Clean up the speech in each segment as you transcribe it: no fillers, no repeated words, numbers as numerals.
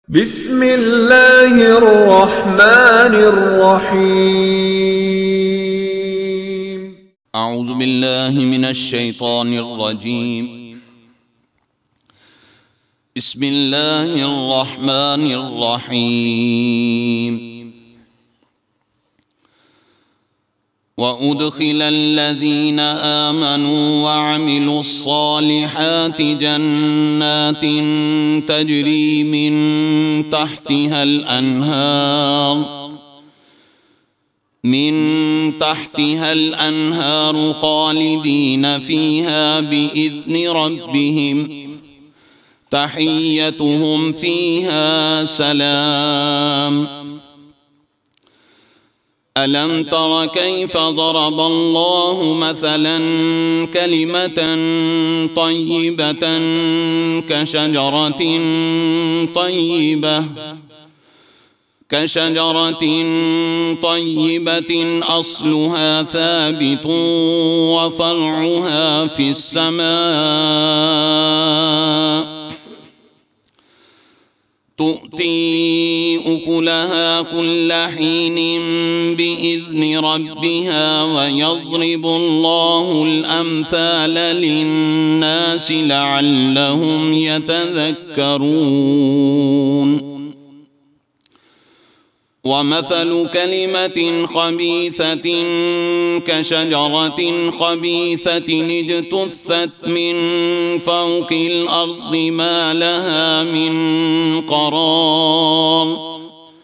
بسم الله الرحمن الرحيم. أعوذ بالله من الشيطان الرجيم. بسم الله الرحمن الرحيم. وأدخل الذين آمنوا وعملوا الصالحات جنات تجري من تحتها الأنهار خالدين فيها بإذن ربهم تحيتهم فيها سلام. ألم تر كيف ضرب الله مثلا كلمة طيبة كشجرة طيبة أصلها ثابت وفرعها في السماء تؤتي أكلها كل حين بإذن ربها ويضرب الله الأمثال للناس لعلهم يتذكرون. ومثل كلمة خبيثة كشجرة خبيثة اجتثت من فوق الأرض ما لها من قرار.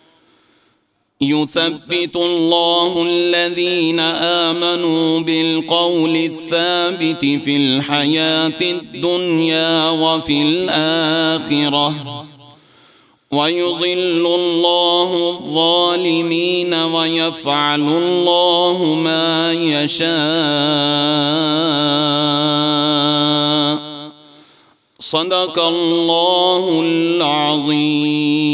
يثبت الله الذين آمنوا بالقول الثابت في الحياة الدنيا وفي الآخرة ويضل الله الظالمين ويفعل الله ما يشاء. صدق الله العظيم.